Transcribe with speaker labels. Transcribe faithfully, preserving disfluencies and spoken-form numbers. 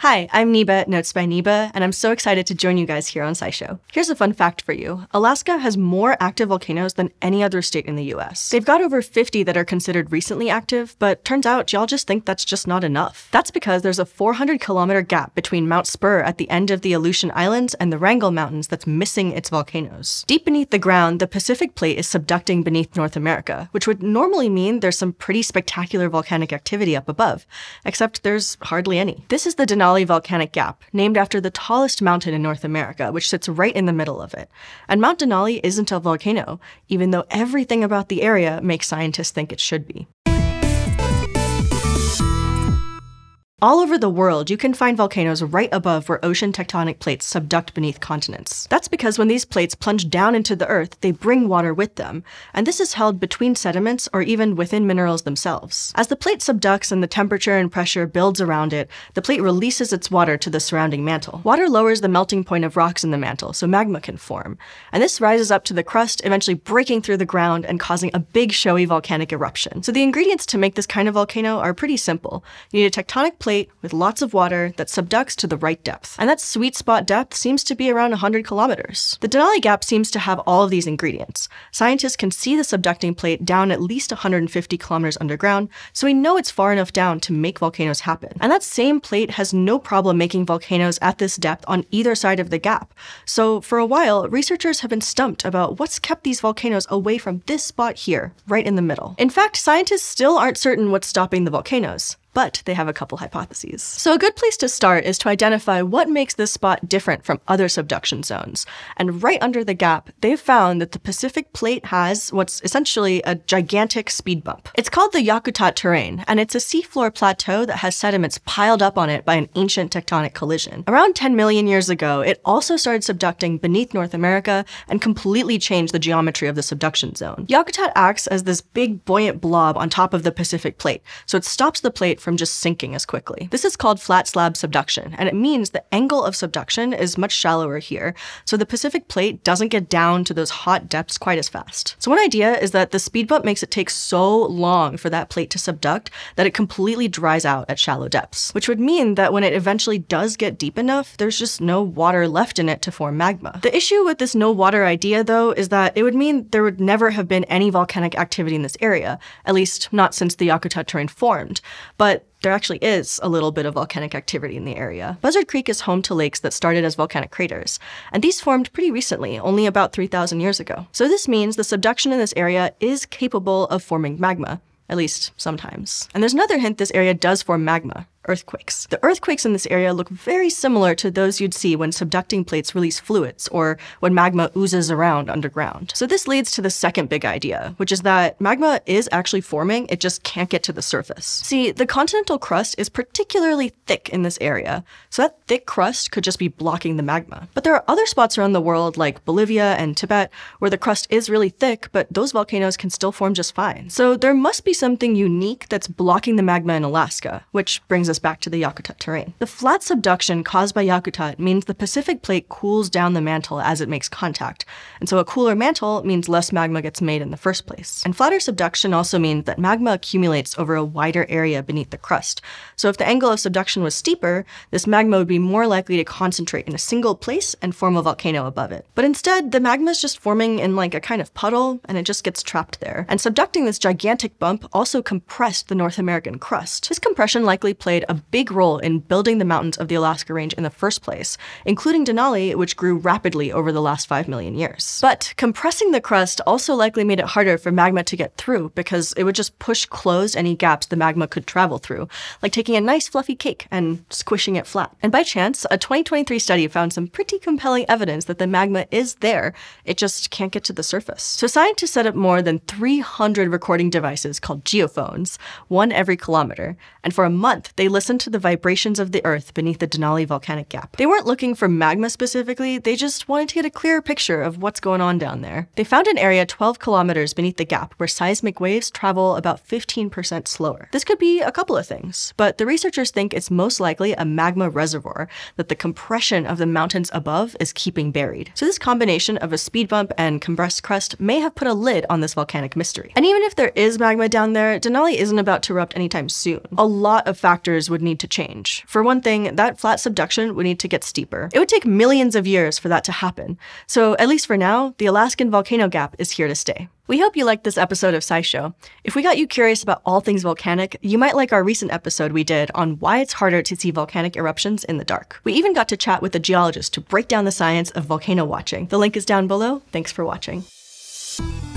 Speaker 1: Hi, I'm Niba at Notes by Niba, and I'm so excited to join you guys here on SciShow. Here's a fun fact for you. Alaska has more active volcanoes than any other state in the U S. They've got over fifty that are considered recently active, but turns out y'all just think that's just not enough. That's because there's a four hundred kilometer gap between Mount Spur at the end of the Aleutian Islands and the Wrangell Mountains that's missing its volcanoes. Deep beneath the ground, the Pacific Plate is subducting beneath North America, which would normally mean there's some pretty spectacular volcanic activity up above, except there's hardly any. This is the Denali volcanic gap, named after the tallest mountain in North America, which sits right in the middle of it. And Mount Denali isn't a volcano, even though everything about the area makes scientists think it should be. All over the world, you can find volcanoes right above where ocean tectonic plates subduct beneath continents. That's because when these plates plunge down into the earth, they bring water with them, and this is held between sediments or even within minerals themselves. As the plate subducts and the temperature and pressure builds around it, the plate releases its water to the surrounding mantle. Water lowers the melting point of rocks in the mantle, so magma can form, and this rises up to the crust, eventually breaking through the ground and causing a big showy volcanic eruption. So the ingredients to make this kind of volcano are pretty simple. You need a tectonic plate with lots of water that subducts to the right depth. And that sweet spot depth seems to be around one hundred kilometers. The Denali Gap seems to have all of these ingredients. Scientists can see the subducting plate down at least one hundred fifty kilometers underground, so we know it's far enough down to make volcanoes happen. And that same plate has no problem making volcanoes at this depth on either side of the gap. So for a while, researchers have been stumped about what's kept these volcanoes away from this spot here, right in the middle. In fact, scientists still aren't certain what's stopping the volcanoes, but they have a couple hypotheses. So a good place to start is to identify what makes this spot different from other subduction zones. And right under the gap, they've found that the Pacific Plate has what's essentially a gigantic speed bump. It's called the Yakutat Terrane, and it's a seafloor plateau that has sediments piled up on it by an ancient tectonic collision. Around ten million years ago, it also started subducting beneath North America and completely changed the geometry of the subduction zone. Yakutat acts as this big buoyant blob on top of the Pacific Plate, so it stops the plate from just sinking as quickly. This is called flat slab subduction, and it means the angle of subduction is much shallower here, so the Pacific Plate doesn't get down to those hot depths quite as fast. So one idea is that the speed bump makes it take so long for that plate to subduct that it completely dries out at shallow depths, which would mean that when it eventually does get deep enough, there's just no water left in it to form magma. The issue with this no water idea, though, is that it would mean there would never have been any volcanic activity in this area, at least not since the Yakutat Terrane formed. But there actually is a little bit of volcanic activity in the area. Buzzard Creek is home to lakes that started as volcanic craters, and these formed pretty recently, only about three thousand years ago. So this means the subduction in this area is capable of forming magma, at least sometimes. And there's another hint this area does form magma. Earthquakes. The earthquakes in this area look very similar to those you'd see when subducting plates release fluids or when magma oozes around underground. So this leads to the second big idea, which is that magma is actually forming, it just can't get to the surface. See, the continental crust is particularly thick in this area, so that thick crust could just be blocking the magma. But there are other spots around the world, like Bolivia and Tibet, where the crust is really thick, but those volcanoes can still form just fine. So there must be something unique that's blocking the magma in Alaska, which brings us back to the Yakutat Terrane. The flat subduction caused by Yakutat means the Pacific Plate cools down the mantle as it makes contact, and so a cooler mantle means less magma gets made in the first place. And flatter subduction also means that magma accumulates over a wider area beneath the crust. So if the angle of subduction was steeper, this magma would be more likely to concentrate in a single place and form a volcano above it. But instead, the magma is just forming in like a kind of puddle, and it just gets trapped there. And subducting this gigantic bump also compressed the North American crust. This compression likely played a big role in building the mountains of the Alaska Range in the first place, including Denali, which grew rapidly over the last five million years. But compressing the crust also likely made it harder for magma to get through because it would just push closed any gaps the magma could travel through, like taking a nice fluffy cake and squishing it flat. And by chance, a twenty twenty-three study found some pretty compelling evidence that the magma is there, it just can't get to the surface. So scientists set up more than three hundred recording devices called geophones, one every kilometer, and for a month they listened to the vibrations of the earth beneath the Denali volcanic gap. They weren't looking for magma specifically, they just wanted to get a clearer picture of what's going on down there. They found an area twelve kilometers beneath the gap where seismic waves travel about fifteen percent slower. This could be a couple of things, but the researchers think it's most likely a magma reservoir that the compression of the mountains above is keeping buried. So this combination of a speed bump and compressed crust may have put a lid on this volcanic mystery. And even if there is magma down there, Denali isn't about to erupt anytime soon. A lot of factors features would need to change. For one thing, that flat subduction would need to get steeper. It would take millions of years for that to happen. So at least for now, the Alaskan volcano gap is here to stay. We hope you liked this episode of SciShow. If we got you curious about all things volcanic, you might like our recent episode we did on why it's harder to see volcanic eruptions in the dark. We even got to chat with a geologist to break down the science of volcano watching. The link is down below. Thanks for watching.